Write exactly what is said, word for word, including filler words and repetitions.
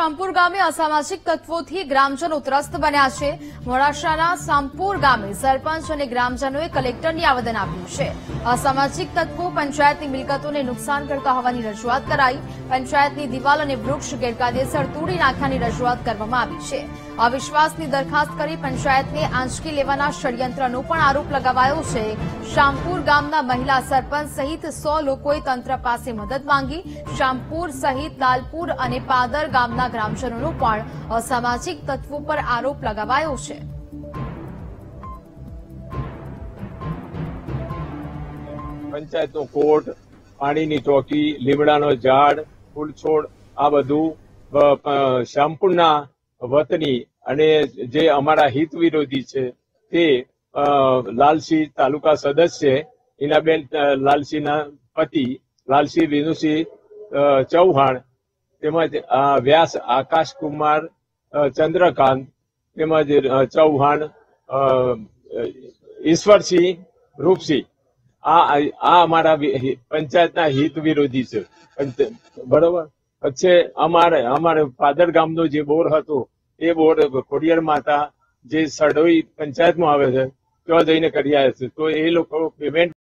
શામપુર ગામે અસામાજિક તત્વોથી ગ્રામજનો ત્રસ્ત બન્યા છે। મોડાસાના શામપુર ગામે સરપંચ અને ગ્રામજનોએ કલેક્ટરને આવેદન આપ્યું છે। અસામાજિક તત્વો પંચાયતની મિલકતોને નુકસાન કરતા હોવાની રજૂઆત કરાઈ। પંચાયતની દિવાલ અને વૃક્ષ ગેરકાયદેસર તોડી નાખવાની રજૂઆત કરવામાં આવી છે। અવિશ્વાસની દરખાસ્ત કરી પંચાયતને આંચકી લેવાના ષડયંત્રનો પણ આરોપ લગાવાયો છે। શામપુર ગામના મહિલા સરપંચ સહિત સો લોકોએ તંત્ર પાસે મદદ માંગી। શામપુર સહિત લાલપુર અને પાદર ગામના ગ્રામજનોનો પણ અસામાજિક તત્વો પર આરોપ લગાવાયો છે। પંચાયતનો કોર્ટ, પાણીની ચોકી, લીમડાનો ઝાડ, ફૂલછોડ આ બધું શામપુરના વતની અને જે અમારા હિત વિરોધી છે તે લાલસિંહ તાલુકા સદસ્ય ઈનાબેન લાલસિંહના પતિ લાલસિંહ વિનુસિંહ ચૌહાણ તેમજ વ્યાસ આકાશકુમાર ચંદ્રકાંત તેમજ ચૌહાણ ઈશ્વરસિંહ રૂપસિંહ આ આ અમારા પંચાયતના હિત વિરોધી છે। બરોબર પછી અમારે અમારે પાદર ગામનો જે બોર હતો એ બોર ખોડિયાર માતા જે સડોઈ પંચાયતમાં આવે છે ત્યાં જઈને કરી આવ્યા છે, તો એ લોકો પેમેન્ટ